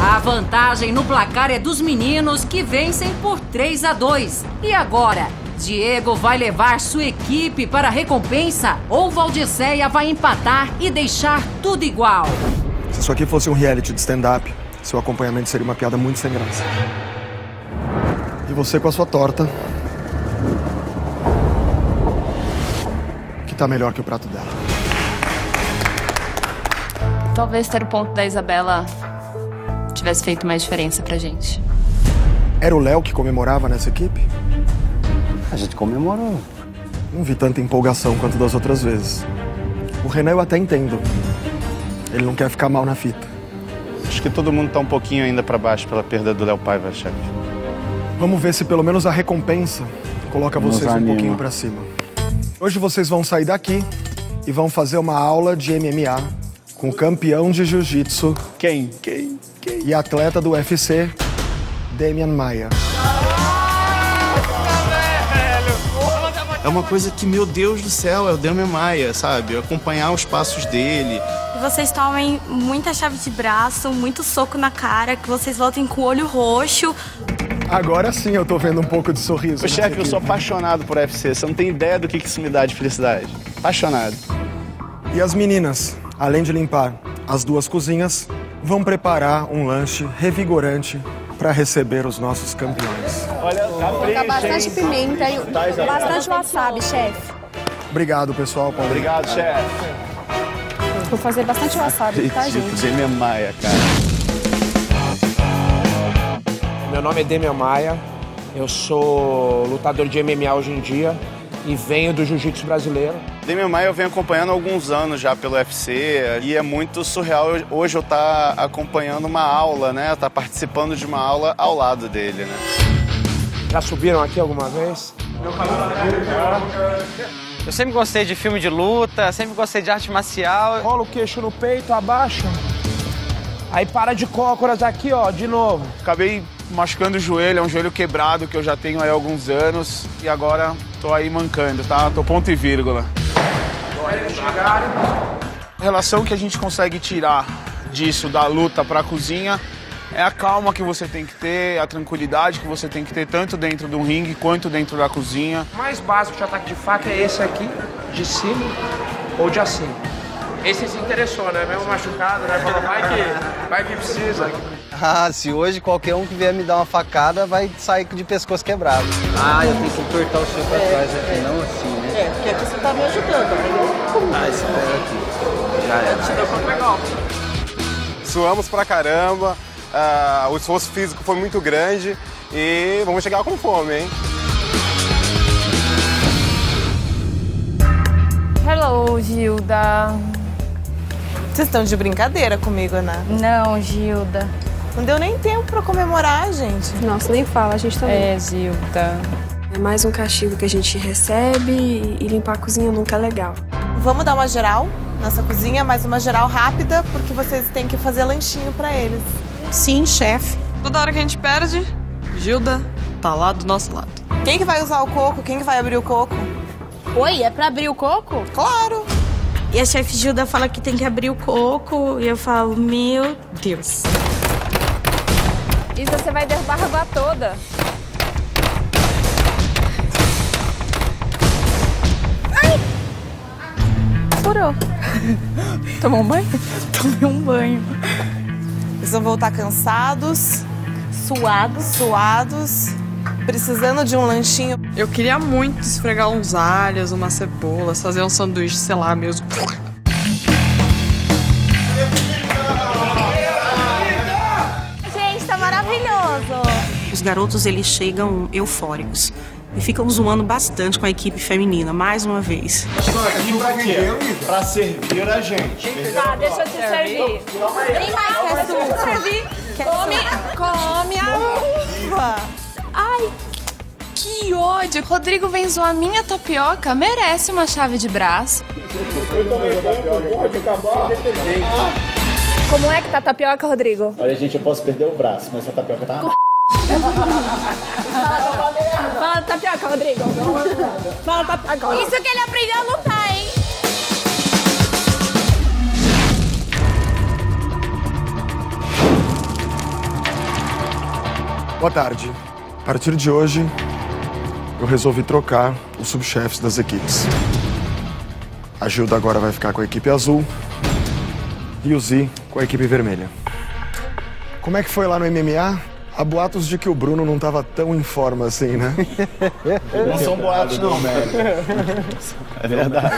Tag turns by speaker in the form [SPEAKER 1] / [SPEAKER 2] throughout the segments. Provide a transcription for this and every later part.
[SPEAKER 1] A vantagem no placar é dos meninos, que vencem por 3-2. E agora, Diego vai levar sua equipe para a recompensa ou Valdisseia vai empatar e deixar tudo igual?
[SPEAKER 2] Se isso aqui fosse um reality de stand-up, seu acompanhamento seria uma piada muito sem graça. E você com a sua torta, que tá melhor que o prato dela.
[SPEAKER 3] Talvez ter o ponto da Isabela tivesse feito mais diferença pra gente.
[SPEAKER 2] Era o Léo que comemorava nessa equipe?
[SPEAKER 4] A gente comemorou.
[SPEAKER 2] Não vi tanta empolgação quanto das outras vezes. O Renan eu até entendo. Ele não quer ficar mal na fita.
[SPEAKER 5] Acho que todo mundo tá um pouquinho ainda pra baixo pela perda do Léo Paiva, chefe.
[SPEAKER 2] Vamos ver se pelo menos a recompensa coloca vocês um pouquinho pra cima. Hoje vocês vão sair daqui e vão fazer uma aula de MMA com o campeão de jiu-jitsu.
[SPEAKER 5] Quem?
[SPEAKER 2] E atleta do UFC, Demian Maia.
[SPEAKER 5] É uma coisa que, meu Deus do céu, é o Demian Maia, sabe? Acompanhar os passos dele.
[SPEAKER 6] Que vocês tomem muita chave de braço, muito soco na cara, que vocês voltem com o olho roxo.
[SPEAKER 2] Agora sim eu tô vendo um pouco de sorriso.
[SPEAKER 5] Ô, chefe, eu sou apaixonado por UFC. Você não tem ideia do que isso me dá de felicidade. Apaixonado.
[SPEAKER 2] E as meninas, além de limpar as duas cozinhas, vão preparar um lanche revigorante para receber os nossos campeões.
[SPEAKER 5] Olha,
[SPEAKER 7] colocar bastante pimenta e bastante wasabi, chefe.
[SPEAKER 2] Obrigado, pessoal.
[SPEAKER 5] Obrigado, chefe.
[SPEAKER 7] Vou fazer bastante wasabi, tá, gente?
[SPEAKER 5] Demian Maia, cara.
[SPEAKER 8] Meu nome é Demian Maia, eu sou lutador de MMA hoje em dia e venho do jiu-jitsu brasileiro.
[SPEAKER 5] Demian Maia eu venho acompanhando há alguns anos já pelo UFC e é muito surreal hoje eu estar acompanhando uma aula, né? Estar participando de uma aula ao lado dele, né?
[SPEAKER 8] Já subiram aqui alguma vez?
[SPEAKER 9] Eu sempre gostei de filme de luta, sempre gostei de arte marcial.
[SPEAKER 8] Rola o queixo no peito, abaixa. Aí para de cócoras aqui, ó, de novo.
[SPEAKER 5] Acabei machucando o joelho, é um joelho quebrado que eu já tenho aí há alguns anos e agora tô aí mancando, tá? Tô ponto e vírgula. A relação que a gente consegue tirar disso, da luta pra cozinha, é a calma que você tem que ter, a tranquilidade que você tem que ter, tanto dentro do ringue quanto dentro da cozinha.
[SPEAKER 8] O mais básico de ataque de faca é esse aqui, de cima ou de acima. Esse se interessou, né? Mesmo machucado, né? Falou, vai que precisa.
[SPEAKER 4] Ah, se hoje qualquer um que vier me dar uma facada vai sair de pescoço quebrado. Ah, eu tenho que apertar o seu pra trás aqui, não assim, né?
[SPEAKER 7] É, porque aqui você tá me ajudando.
[SPEAKER 4] Ah, espera aqui. Já é.
[SPEAKER 7] Te deu contra golpe.
[SPEAKER 10] Suamos pra caramba, o esforço físico foi muito grande e vamos chegar com fome, hein?
[SPEAKER 3] Hello, Gilda.
[SPEAKER 11] Vocês estão de brincadeira comigo, né?
[SPEAKER 3] Não, Gilda.
[SPEAKER 11] Não deu nem tempo pra comemorar, gente.
[SPEAKER 7] Nossa, nem fala, a gente também.
[SPEAKER 3] É, Gilda.
[SPEAKER 7] É mais um castigo que a gente recebe e limpar a cozinha nunca é legal.
[SPEAKER 11] Vamos dar uma geral nessa cozinha, mas uma geral rápida, porque vocês têm que fazer lanchinho pra eles.
[SPEAKER 7] Sim, chefe.
[SPEAKER 6] Toda hora que a gente perde, Gilda tá lá do nosso lado.
[SPEAKER 11] Quem que vai usar o coco? Quem que vai abrir o coco?
[SPEAKER 7] Oi, é pra abrir o coco?
[SPEAKER 11] Claro!
[SPEAKER 6] E a chefe Gilda fala que tem que abrir o coco e eu falo, meu Deus.
[SPEAKER 3] Isa, você vai derrubar a água toda.
[SPEAKER 6] Ai!
[SPEAKER 3] Furou. Tomou um banho?
[SPEAKER 6] Tomei um banho.
[SPEAKER 11] Eles vão voltar cansados, suados, precisando de um lanchinho.
[SPEAKER 6] Eu queria muito esfregar uns alhos, umas cebolas, fazer um sanduíche, sei lá, mesmo. Gente, tá maravilhoso.
[SPEAKER 12] Os garotos, eles chegam eufóricos e ficam zoando bastante com a equipe feminina, mais uma vez.
[SPEAKER 5] Pra servir a gente.
[SPEAKER 3] Tá, deixa eu te servir.
[SPEAKER 6] Tem mais que é servir. Come a uva.
[SPEAKER 3] Ai, que ódio. Rodrigo vem zoar a minha tapioca, merece uma chave de braço. Como é que tá a tapioca, Rodrigo?
[SPEAKER 5] Olha, gente, eu posso perder o braço, mas a tapioca tá...
[SPEAKER 3] Fala tapioca, Rodrigo. Fala tapioca.
[SPEAKER 6] Isso que ele aprendeu a lutar, hein?
[SPEAKER 2] Boa tarde. A partir de hoje, eu resolvi trocar os subchefes das equipes. A Gilda agora vai ficar com a equipe azul e o Zi com a equipe vermelha. Como é que foi lá no MMA? Há boatos de que o Bruno não estava tão em forma assim, né?
[SPEAKER 13] Não são boatos, não, velho. É verdade.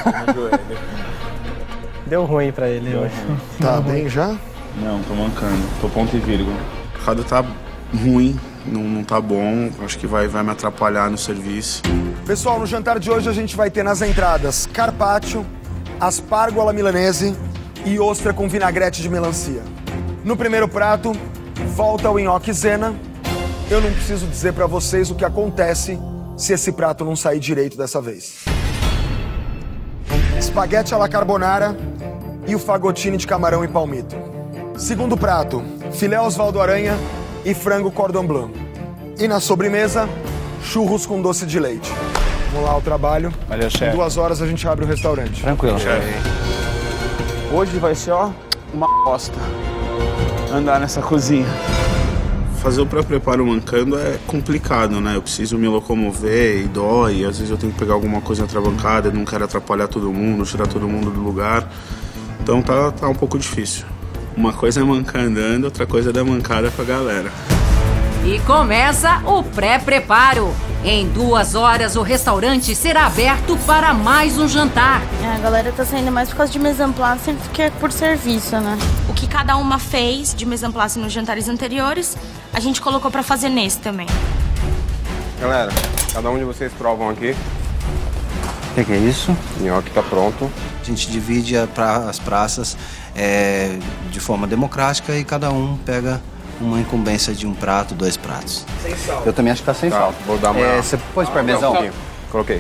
[SPEAKER 14] Deu ruim pra ele hoje.
[SPEAKER 2] Tá bem já?
[SPEAKER 5] Não, tô mancando. Tô ponto e vírgula. O mercado tá ruim, não tá bom. Acho que vai me atrapalhar no serviço.
[SPEAKER 2] Pessoal, no jantar de hoje a gente vai ter nas entradas carpaccio, aspargo alla milanese e ostra com vinagrete de melancia. No primeiro prato, volta o nhoque Zena. Eu não preciso dizer pra vocês o que acontece se esse prato não sair direito dessa vez. Espaguete alla carbonara e o fagottini de camarão e palmito. Segundo prato, filé Osvaldo Aranha e frango cordon blanc. E na sobremesa, churros com doce de leite. Vamos lá ao trabalho.
[SPEAKER 13] Valeu, chefe.
[SPEAKER 2] Em 2 horas a gente abre o restaurante.
[SPEAKER 13] Tranquilo,
[SPEAKER 5] chefe. Hoje vai ser, ó, uma bosta andar nessa cozinha. Fazer o pré-preparo mancando é complicado, né? Eu preciso me locomover e dói. Às vezes eu tenho que pegar alguma coisa atravancada, não quero atrapalhar todo mundo, tirar todo mundo do lugar. Então tá um pouco difícil. Uma coisa é mancar andando, outra coisa é dar mancada com a galera.
[SPEAKER 1] E começa o pré-preparo. Em 2 horas, o restaurante será aberto para mais um jantar.
[SPEAKER 6] A galera tá saindo mais por causa de mise en place do que por serviço, né? O que cada uma fez de mise en place nos jantares anteriores, a gente colocou pra fazer nesse também.
[SPEAKER 10] Galera, cada um de vocês provam aqui.
[SPEAKER 4] O que é isso?
[SPEAKER 10] O nhoque tá pronto.
[SPEAKER 4] A gente divide as praças de forma democrática e cada um pega uma incumbência de um prato, 2 pratos.
[SPEAKER 13] Sem sal.
[SPEAKER 4] Eu também acho que tá sem sal.
[SPEAKER 10] Vou dar uma...
[SPEAKER 4] Você pôs parmesão?
[SPEAKER 10] Coloquei.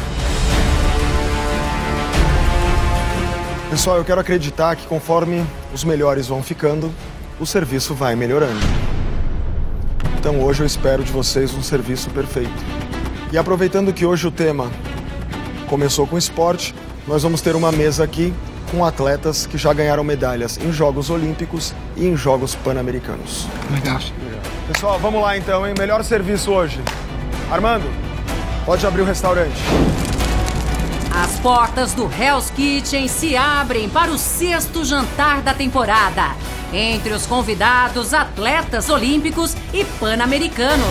[SPEAKER 2] Pessoal, eu quero acreditar que conforme os melhores vão ficando, o serviço vai melhorando. Então hoje eu espero de vocês um serviço perfeito. E aproveitando que hoje o tema começou com esporte, nós vamos ter uma mesa aqui com atletas que já ganharam medalhas em Jogos Olímpicos e em Jogos Pan-Americanos.
[SPEAKER 13] Legal.
[SPEAKER 2] Pessoal, vamos lá então, hein? Melhor serviço hoje. Armando, pode abrir o restaurante.
[SPEAKER 1] As portas do Hell's Kitchen se abrem para o 6º jantar da temporada. Entre os convidados, atletas olímpicos e pan-americanos.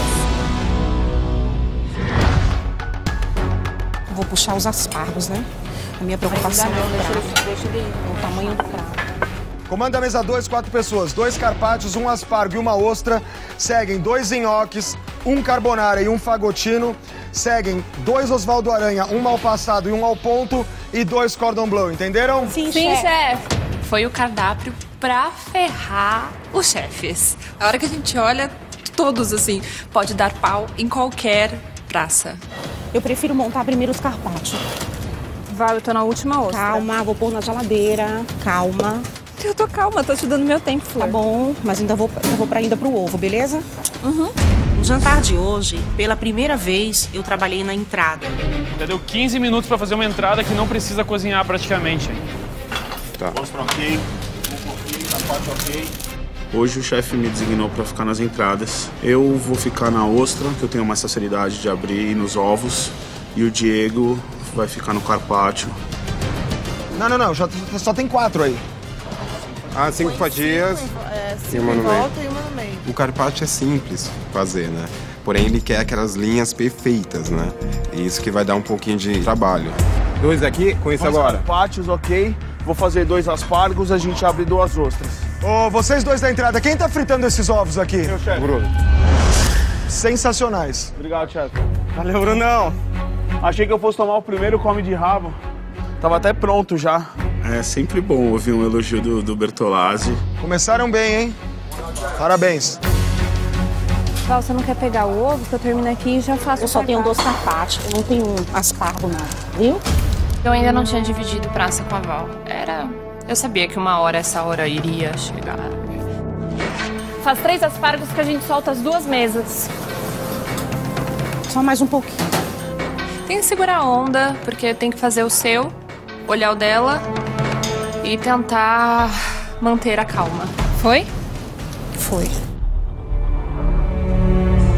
[SPEAKER 12] Vou puxar os aspargos, né? A minha preocupação é o tamanho do prato.
[SPEAKER 2] Comanda a mesa 2, 4 pessoas. 2 carpaccios, 1 aspargo e 1 ostra. Seguem 2 nhoques, 1 carbonara e 1 fagottino. Seguem 2 Osvaldo Aranha, 1 mal passado e 1 ao ponto. E 2 cordon blanc, entenderam?
[SPEAKER 3] Sim, chefe. Foi o cardápio pra ferrar os chefes. A hora que a gente olha, todos assim, pode dar pau em qualquer praça.
[SPEAKER 12] Eu prefiro montar primeiro os carpaccio.
[SPEAKER 3] Vai, eu tô na última ostra.
[SPEAKER 12] Calma, vou pôr na geladeira. Calma.
[SPEAKER 3] Eu tô calma, tô te dando meu tempo, Flor.
[SPEAKER 12] Tá bom, mas ainda vou pro ovo, beleza?
[SPEAKER 3] Uhum.
[SPEAKER 12] No jantar de hoje, pela primeira vez, eu trabalhei na entrada.
[SPEAKER 8] Já deu 15 minutos pra fazer uma entrada que não precisa cozinhar praticamente.
[SPEAKER 10] Tá.
[SPEAKER 5] Ostra ok, carpaccio ok. Hoje o chefe me designou para ficar nas entradas. Eu vou ficar na ostra, que eu tenho mais facilidade de abrir, e nos ovos. E o Diego vai ficar no carpaccio.
[SPEAKER 2] Não, só tem 4 aí.
[SPEAKER 10] 5 fatias e uma no meio.
[SPEAKER 11] E uma no meio.
[SPEAKER 10] O carpaccio é simples fazer, né? Porém, ele quer aquelas linhas perfeitas, né? E isso que vai dar um pouquinho de trabalho. 2 aqui, com isso agora.
[SPEAKER 5] Carpaccios, ok. Vou fazer 2 aspargos, a gente abre 2 ostras.
[SPEAKER 2] Ô, vocês 2 da entrada, quem tá fritando esses ovos aqui?
[SPEAKER 5] Meu chefe.
[SPEAKER 10] Bruno.
[SPEAKER 2] Sensacionais.
[SPEAKER 5] Obrigado, chefe. Valeu, Brunão. Achei que eu fosse tomar o primeiro come de rabo. Tava até pronto já. É sempre bom ouvir um elogio do Bertolazzi.
[SPEAKER 2] Começaram bem, hein? Parabéns.
[SPEAKER 3] Val, você não quer pegar o ovo? Que eu termino aqui e já faço.
[SPEAKER 12] Eu só tenho 2 carpaccio, eu não tenho aspargo nada, viu?
[SPEAKER 3] Eu ainda não tinha dividido praça com a Val. Eu sabia que uma hora essa hora iria chegar. Faz 3 aspargos que a gente solta as 2 mesas.
[SPEAKER 12] Só mais um pouquinho.
[SPEAKER 3] Tem que segurar a onda, porque tem que fazer o seu, olhar o dela e tentar manter a calma. Foi?
[SPEAKER 12] Foi.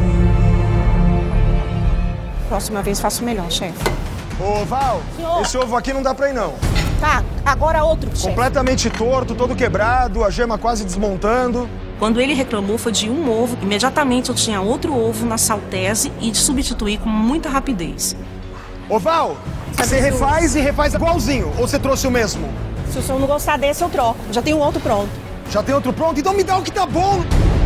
[SPEAKER 12] Próxima vez faço melhor, chefe.
[SPEAKER 2] Ô, Val,
[SPEAKER 12] Senhor.
[SPEAKER 2] esse ovo aqui não dá pra ir, não.
[SPEAKER 12] Tá, agora outro, chefe.
[SPEAKER 2] Completamente torto, todo quebrado, a gema quase desmontando.
[SPEAKER 12] Quando ele reclamou foi de um ovo, imediatamente eu tinha outro ovo na saltese e de substituir com muita rapidez.
[SPEAKER 2] Ô, Val, você refaz e refaz igualzinho, ou você trouxe o mesmo?
[SPEAKER 12] Se o senhor não gostar desse, eu troco. Já tenho outro pronto.
[SPEAKER 2] Já tem outro pronto? Então me dá o que tá bom.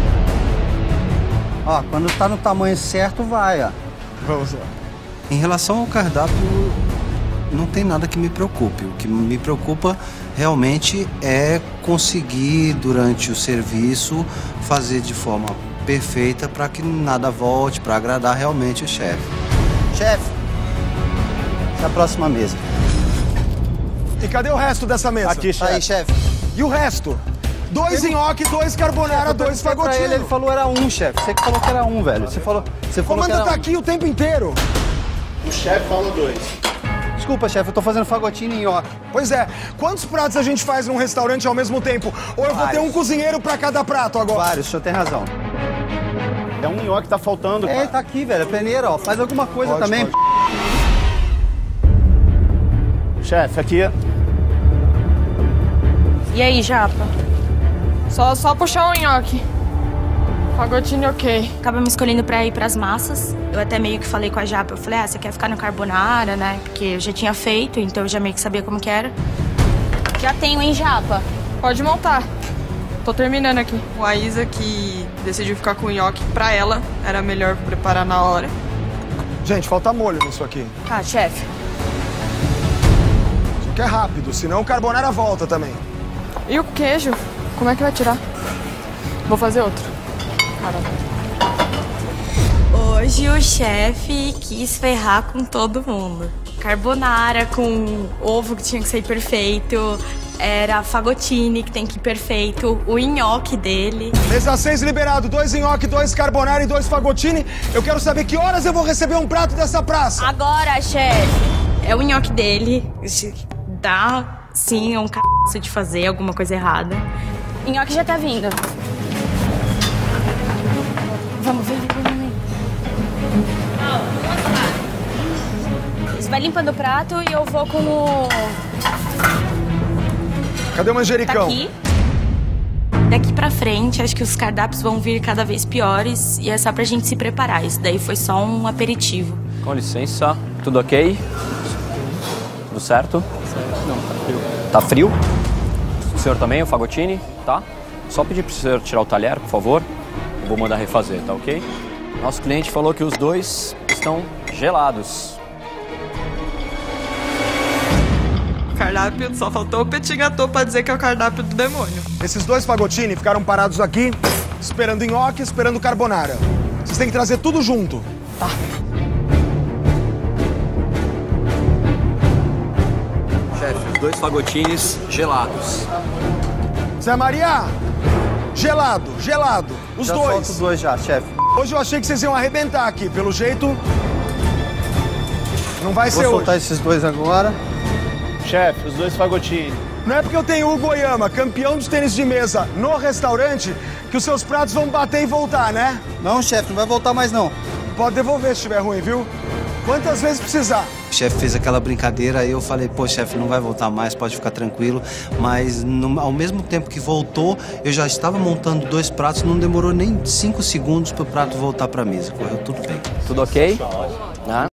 [SPEAKER 13] Ó, quando tá no tamanho certo, vai, ó.
[SPEAKER 2] Vamos lá.
[SPEAKER 4] Em relação ao cardápio, não tem nada que me preocupe. O que me preocupa realmente é conseguir, durante o serviço, fazer de forma perfeita para que nada volte, para agradar realmente o chefe.
[SPEAKER 13] Chefe, essa é a próxima mesa.
[SPEAKER 2] E cadê o resto dessa mesa?
[SPEAKER 13] Aqui, chefe. Aí, chefe.
[SPEAKER 2] E o resto? 2 nhoque, 2 carbonara, 2 fagotinho.
[SPEAKER 13] Ele falou era um, chefe. Você que falou que era um, velho. Você falou
[SPEAKER 2] O comando tá aqui o tempo inteiro.
[SPEAKER 13] O chefe falou 2. Desculpa, chefe, eu tô fazendo fagotinho e nhoque.
[SPEAKER 2] Pois é. Quantos pratos a gente faz num restaurante ao mesmo tempo? Ou eu vou ter um cozinheiro pra cada prato agora?
[SPEAKER 13] Vários, o senhor tem razão. É um nhoque que tá faltando, cara. Tá aqui, velho. É peneira, ó. Faz alguma coisa também.
[SPEAKER 2] Pode.
[SPEAKER 13] Chefe, aqui.
[SPEAKER 3] E aí, Japa? Só puxar o nhoque. Fagotinho ok.
[SPEAKER 6] Acaba me escolhendo pra ir pras massas. Eu até meio que falei com a Japa. Eu falei, você quer ficar no carbonara, né? Porque eu já tinha feito, então eu já meio que sabia como que era. Já tenho, hein, Japa?
[SPEAKER 3] Pode montar. Tô terminando aqui. A Isa que decidiu ficar com o nhoque, pra ela era melhor preparar na hora.
[SPEAKER 2] Gente, falta molho nisso aqui.
[SPEAKER 3] Tá, chefe.
[SPEAKER 2] Só que é rápido, senão o carbonara volta também.
[SPEAKER 3] E o queijo? Como é que vai tirar? Vou fazer outro. Caramba.
[SPEAKER 6] Hoje o chefe quis ferrar com todo mundo. Carbonara com ovo que tinha que ser perfeito. Era fagotine que tem que ir perfeito. O nhoque dele.
[SPEAKER 2] Mesa 6 liberado. 2 nhoque, 2 carbonara e 2 fagotine. Eu quero saber que horas eu vou receber um prato dessa praça.
[SPEAKER 6] Agora, chefe. É o nhoque dele. Dá, sim, é um c*** de fazer alguma coisa errada. O nhoque já tá vindo. Vamos, vem. Você vai limpando o prato e eu vou com o...
[SPEAKER 2] Cadê o manjericão?
[SPEAKER 6] Tá aqui. Daqui pra frente, acho que os cardápios vão vir cada vez piores e é só pra gente se preparar. Isso daí foi só um aperitivo.
[SPEAKER 14] Com licença, tudo ok? Tudo certo?
[SPEAKER 13] Não, tá frio.
[SPEAKER 14] Tá frio? O senhor também, o fagotine, tá? Só pedir pro senhor tirar o talher, por favor. Eu vou mandar refazer, tá ok? Nosso cliente falou que os dois estão gelados.
[SPEAKER 3] Cardápio, só faltou o petit gâteau pra dizer que é o cardápio do demônio.
[SPEAKER 2] Esses 2 fagotini ficaram parados aqui, esperando nhoque, esperando carbonara. Vocês têm que trazer tudo junto.
[SPEAKER 3] Tá.
[SPEAKER 14] Chefe, os 2 fagotines gelados.
[SPEAKER 2] Zé Maria, gelado. Os 2.
[SPEAKER 13] Já solto 2 já, chefe.
[SPEAKER 2] Hoje eu achei que vocês iam arrebentar aqui. Pelo jeito, não vai ser hoje.
[SPEAKER 13] Vou soltar esses 2 agora.
[SPEAKER 15] Chefe, os 2 fagotini.
[SPEAKER 2] Não é porque eu tenho o Goiama, campeão de tênis de mesa, no restaurante, que os seus pratos vão bater e voltar, né?
[SPEAKER 13] Não, chefe, não vai voltar mais não.
[SPEAKER 2] Pode devolver se estiver ruim, viu? Quantas vezes precisar.
[SPEAKER 4] O chefe fez aquela brincadeira, aí eu falei, pô, chefe, não vai voltar mais, pode ficar tranquilo. Mas ao mesmo tempo que voltou, eu já estava montando 2 pratos, não demorou nem 5 segundos para o prato voltar para a mesa. Correu tudo bem.
[SPEAKER 14] Tudo ok?